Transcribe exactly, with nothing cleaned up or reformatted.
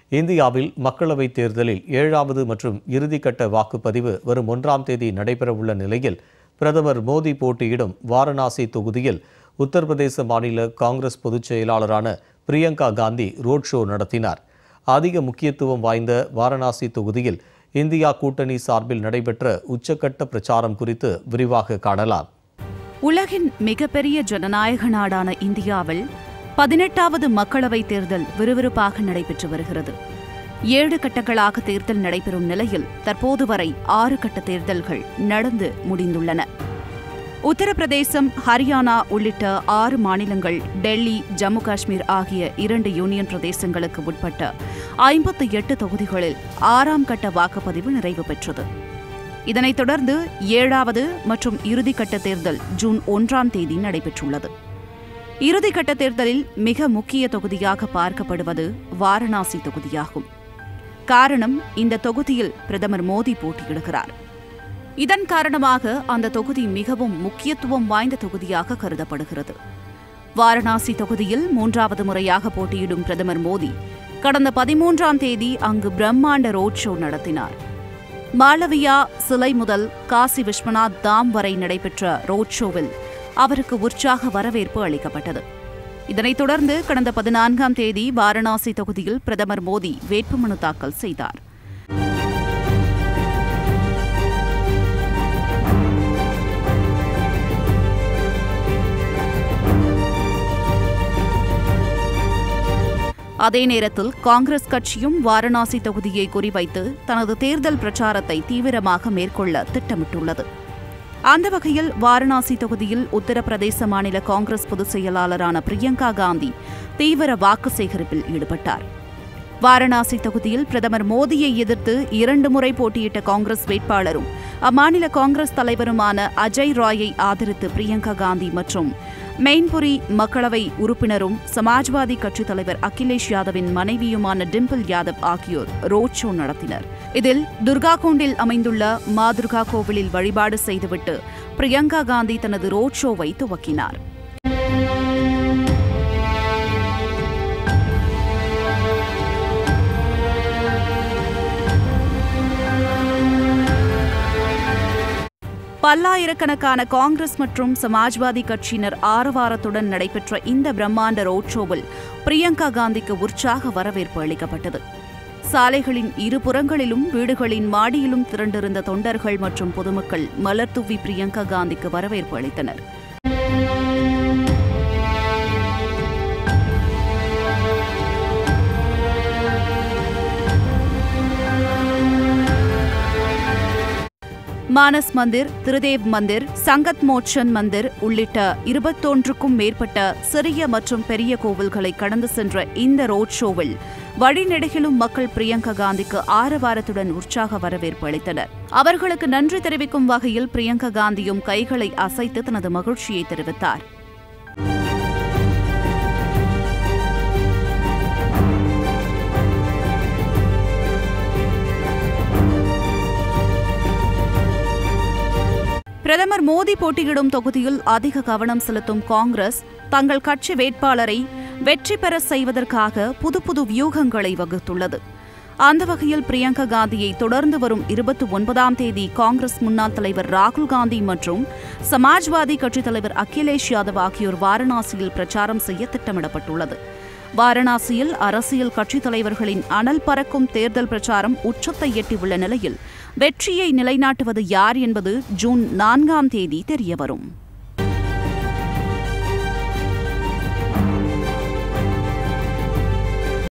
இந்தியாவில் மக்களவைத் தேர்தலில் ஏழாவது மற்றும் இறுதிக்கட்ட வாக்குப்பதிவு வரும் ஒன்றாம் தேதி நடைபெறவுள்ள நிலையில் பிரதமர் மோடி போட்டியிடும் வாரணாசி தொகுதியில் உத்தரப்பிரதேச மாநில காங்கிரஸ் பொதுச் செயலாளரான பிரியங்கா காந்தி ரோட் ஷோ நடத்தினார். அதிக முக்கியத்துவம் வாய்ந்த வாரணாசி தொகுதியில் இந்தியா கூட்டணி சார்பில் நடைபெற்ற உச்சக்கட்ட பிரச்சாரம் குறித்து விரிவாக காணலாம். உலகின் மிகப்பெரிய ஜனநாயக நாடான இந்தியாவில் பதினெட்டாவது மக்களவைத் தேர்தல் விறுவிறுப்பாக நடைபெற்று வருகிறது. ஏழு கட்டங்களாக தேர்தல் நடைபெறும் நிலையில் தற்போது வரை ஆறு கட்ட தேர்தல்கள் நடந்து முடிந்துள்ளன. உத்தரப்பிரதேசம், ஹரியானா உள்ளிட்ட ஆறு மாநிலங்கள், டெல்லி, ஜம்மு காஷ்மீர் ஆகிய இரண்டு யூனியன் பிரதேசங்களுக்கு உட்பட்ட ஐம்பத்தி எட்டு தொகுதிகளில் ஆறாம் கட்ட வாக்குப்பதிவு நிறைவு பெற்றது. இதனைத் தொடர்ந்து ஏழாவது மற்றும் இறுதிக்கட்ட தேர்தல் ஜூன் ஒன்றாம் தேதி நடைபெற்றுள்ளது. இறுதிக்கட்ட தேர்தலில் மிக முக்கிய தொகுதியாக பார்க்கப்படுவது வாரணாசி தொகுதியாகும். காரணம், இந்த தொகுதியில் பிரதமர் மோடி போட்டியிடுகிறார். இதன் காரணமாக அந்த தொகுதி மிகவும் முக்கியத்துவம் வாய்ந்த தொகுதியாக கருதப்படுகிறது. வாரணாசி தொகுதியில் மூன்றாவது முறையாக போட்டியிடும் பிரதமர் மோடி கடந்த பதிமூன்றாம் தேதி அங்கு பிரம்மாண்ட ரோட் ஷோ நடத்தினார். மாளவியா சிலை முதல் காசி விஸ்வநாத் தாம் வரை நடைபெற்ற ரோட் ஷோவில் அவருக்கு உற்சாக வரவேற்பு அளிக்கப்பட்டது. இதனைத் தொடர்ந்து கடந்த பதினான்காம் தேதி வாரணாசி தொகுதியில் பிரதமர் மோடி வேட்புமனு தாக்கல் செய்தார். அதே நேரத்தில் காங்கிரஸ் கட்சியும் வாரணாசி தொகுதியை குறிவைத்து தனது தேர்தல் பிரச்சாரத்தை தீவிரமாக மேற்கொள்ள திட்டமிட்டுள்ளது. அந்த வகையில் வாரணாசி தொகுதியில் உத்தரப்பிரதேச மாநில காங்கிரஸ் பொதுச் செயலாளரான பிரியங்கா காந்தி தீவிர வாக்கு சேகரிப்பில் ஈடுபட்டார். வாரணாசி தொகுதியில் பிரதமர் மோடியை எதிர்த்து இரண்டு முறை போட்டியிட்ட காங்கிரஸ் வேட்பாளரும் அம்மாநில காங்கிரஸ் தலைவருமான அஜய் ராயை ஆதரித்து பிரியங்கா காந்தி மற்றும் மெயின்புரி மக்களவை உறுப்பினரும் சமாஜ்வாதி கட்சித் தலைவர் அகிலேஷ் யாதவின் மனைவியுமான டிம்பிள் யாதவ் ஆகியோர் ரோட் ஷோ நடத்தினர். இதில் துர்காகுண்டில் அமைந்துள்ள மா துர்கா கோவிலில் வழிபாடு செய்துவிட்டு பிரியங்கா காந்தி தனது ரோட் ஷோவை துவக்கினார். பல்லாயிரக்கணக்கான காங்கிரஸ் மற்றும் சமாஜ்வாதி கட்சியினர் ஆரவாரத்துடன் நடைபெற்ற இந்த பிரம்மாண்ட ரோட் ஷோவில் பிரியங்கா காந்திக்கு உற்சாக வரவேற்பு அளிக்கப்பட்டது. சாலைகளின் இருபுறங்களிலும் வீடுகளின் மாடியிலும் திரண்டிருந்த தொண்டர்கள் மற்றும் பொதுமக்கள் மலர் தூவி பிரியங்கா காந்திக்கு வரவேற்பு அளித்தனர். மானஸ் மந்திர், திருதேவ் மந்திர், சங்கத் மோச்சன் மந்திர் உள்ளிட்ட இருபத்தொன்றுக்கும் மேற்பட்ட சிறிய மற்றும் பெரிய கோவில்களை கடந்து சென்ற இந்த ரோட் ஷோவில் வழிநெடுகிலும் மக்கள் பிரியங்கா காந்திக்கு ஆரவாரத்துடன் உற்சாக வரவேற்பு அளித்தனர். அவர்களுக்கு நன்றி தெரிவிக்கும் வகையில் பிரியங்கா காந்தியும் கைகளை அசைத்து தனது மகிழ்ச்சியை தெரிவித்தார். பிரதமர் மோடி போட்டியிடும் தொகுதியில் அதிக கவனம் செலுத்தும் காங்கிரஸ் தங்கள் கட்சி வேட்பாளரை வெற்றி பெற செய்வதற்காக புது புது வியூகங்களை வகுத்துள்ளது. அந்த வகையில் பிரியங்கா காந்தியை தொடர்ந்து வரும் இருபத்தி ஒன்பதாம் தேதி காங்கிரஸ் முன்னாள் தலைவர் ராகுல் காந்தி மற்றும் சமாஜ்வாதி கட்சித் தலைவர் அகிலேஷ் யாதவ் ஆகியோர் வாரணாசியில் பிரச்சாரம் செய்ய திட்டமிடப்பட்டுள்ளது. வாரணாசியில் அரசியல் கட்சித் தலைவர்களின் அனல் பறக்கும் தேர்தல் பிரச்சாரம் உச்சத்தை எட்டியுள்ள நிலையில் வெற்றியை நிலைநாட்டுவது யார் என்பது ஜூன் நான்காம் தேதி தெரியவரும்.